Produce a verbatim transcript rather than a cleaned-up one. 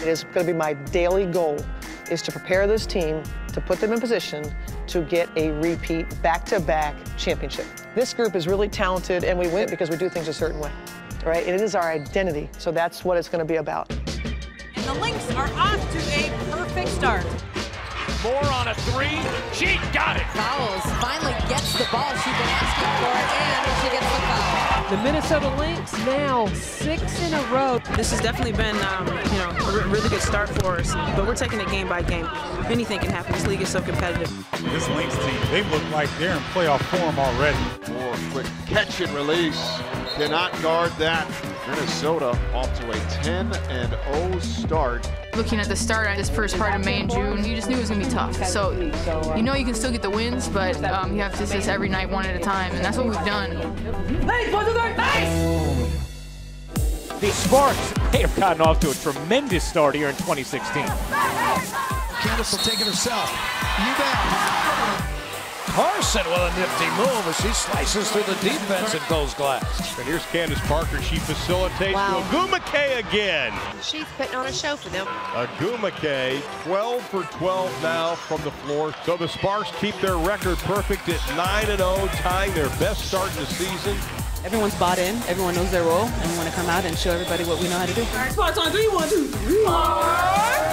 It is going to be my daily goal is to prepare this team to put them in position to get a repeat back-to-back championship. This group is really talented, and we win it because we do things a certain way, right? And it is our identity, so that's what it's going to be about. And the Lynx are off to a perfect start. Moore on a three. She got it. Fowles finally gets the ball. She's been asking for it, and she gets the foul. The Minnesota Lynx now six in a row. This has definitely been, um, you know, a really good start for us, but we're taking it game by game. Anything can happen. This league is so competitive. This Lynx team, they look like they're in playoff form already. Moore, quick catch and release. Cannot guard that. Minnesota off to a ten and oh start. Looking at the start on this first part of May and June, you just knew it was going to be tough. So you know you can still get the wins, but um, you have to do this every night one at a time, and that's what we've done. Nice, one, two, three, nice! The Sparks, they have gotten off to a tremendous start here in twenty sixteen. Candace will take it herself. You bet. Carson with a nifty move as she slices through the defense and goes glass. And here's Candace Parker. She facilitates wow. to Agumake again. She's putting on a show for them. Agumake, twelve for twelve now from the floor. So the Sparks keep their record perfect at nine and oh, tying their best start in the season. Everyone's bought in. Everyone knows their role, and we want to come out and show everybody what we know how to do. All right, spots on three, one, two, three.